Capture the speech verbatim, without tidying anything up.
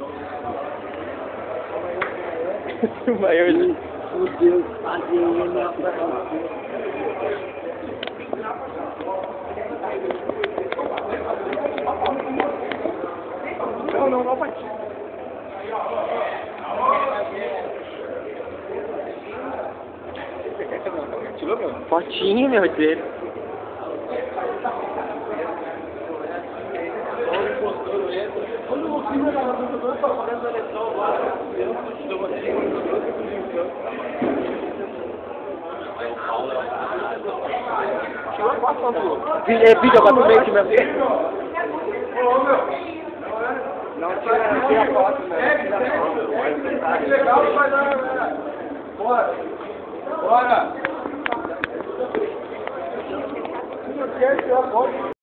O maiorzinho. Meu Deus, tadinho, minha Não, não, não, bati. Tirou, meu? Fotinho, meu, dele. Quando o filho da computadora está fazendo a eleição agora, eu estou É vídeo apartamento mesmo. Não tira, tira foto, né? Legal, vai dar. Bora! Bora! Não quer tirar foto.